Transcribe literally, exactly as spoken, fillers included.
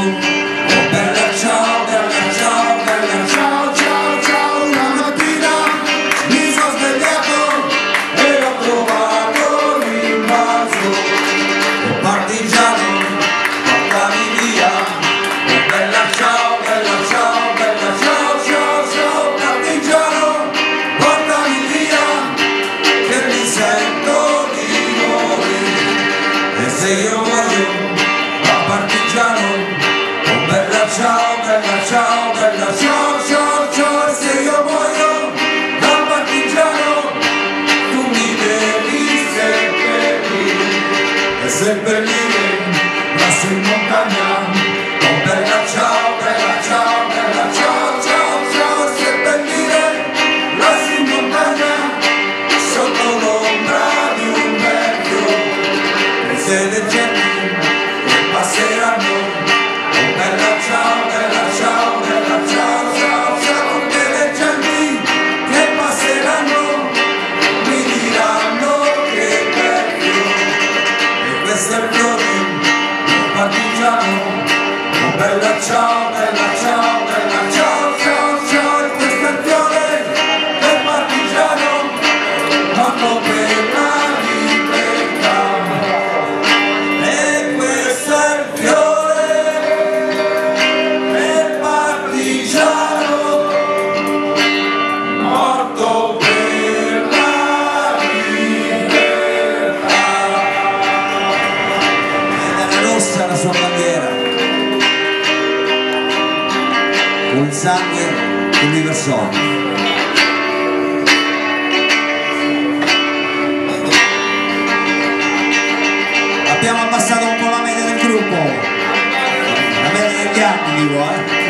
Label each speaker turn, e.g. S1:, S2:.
S1: oh bella ciao, bella ciao, bella ciao, ciao, ciao. Una mattina mi sono svegliato e ho trovato l'invaso, oh partigiano, portami via, oh bella ciao, bella ciao, bella ciao, ciao, ciao, partigiano, portami via, che mi sento di morire, e se io muoio partigiano, oh bella ciao, bella ciao, bella ciao, ciao, ciao, e se io muoio da partigiano tu mi devi seppellire, e seppellire lassù in montagna, oh bella ciao, bella ciao, bella ciao, ciao, ciao, e seppellire lassù in montagna sotto l'ombra di un bel fiore, e se le genti passeranno, oh bella ciao, bella ciao, bella ciao, ciao, ciao, tutte le genti che passeranno mi diranno che bel fiore, e questo è il fiore, oh partigiano, oh bella ciao, bella ciao, bella ciao, ciao, ciao, e questo è il fiore del partigiano, morto per la libertà. La sua bandiera con il sangue che mi versò. Abbiamo abbassato un po' la media del gruppo, la media degli anni dico, eh